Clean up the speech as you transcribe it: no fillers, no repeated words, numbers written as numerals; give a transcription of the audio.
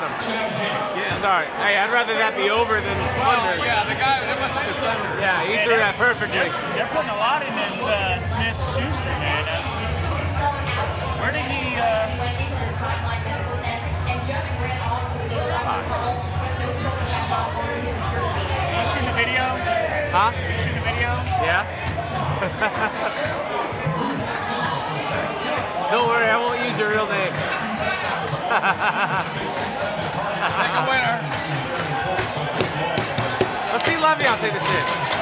got him. Yeah. Sorry. Hey, I'd rather that be over than under. Yeah, the guy, that must have been thunder. Yeah, he threw that perfectly. They're putting a lot in this Smith-Schuster, man. Where did he... you shooting the video? Huh? You shooting the video? Yeah. Don't worry, I won't use your real name. Take a winner. Let's see Le'Veon take this hit.